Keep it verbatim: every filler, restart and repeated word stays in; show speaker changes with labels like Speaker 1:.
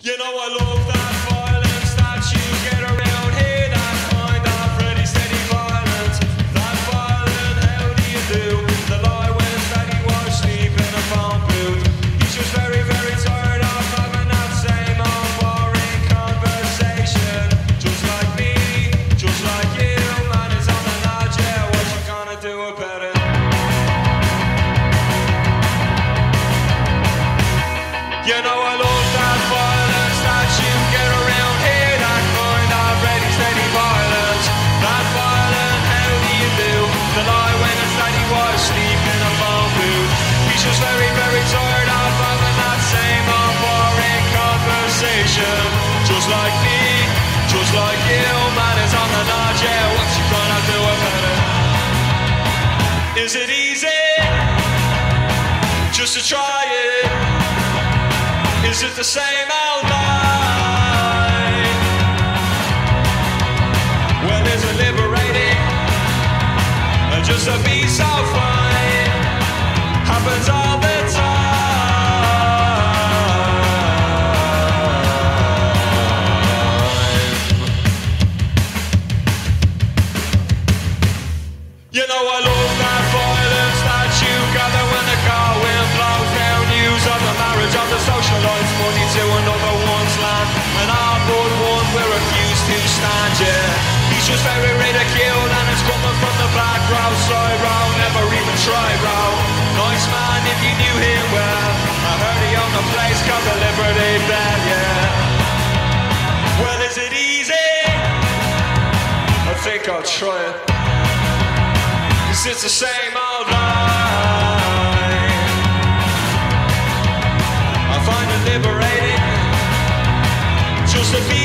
Speaker 1: You know I love that violence that you get around here, that kind of pretty steady violence. That violent, how do you do? The lie when it's that he was asleep in a phone booth. He's just very, very tired of having that same old boring conversation. Just like me, just like you, man, it's on the nod, yeah, what you gonna do about it? You know I love that violence that you get around here, that kind of ready, steady violence. That violent, how do you do? The lie when it's that he was asleep in a phone booth. He's just very, very tired of having that same old boring conversation. Just like me, just like you, man, it's on the nod, yeah, what you gonna do about it? Is it easy just to try it? Is it the same old lie? Well, is it liberating? Or just to be so fine? Happens all the time. You know I love that violence that you gather when the car wind blows down. News of the marriage of the socialites, money to another one's land, and our but one we refuse to stand, yeah. He's just very ridiculed and it's coming from the back row, side row, never even tried row. Nice man if you knew him well. I heard he owned a place called the Liberty Belle, yeah. Well, is it easy? I think I'll try it, 'cause it's the same old lie. I find it liberating just to be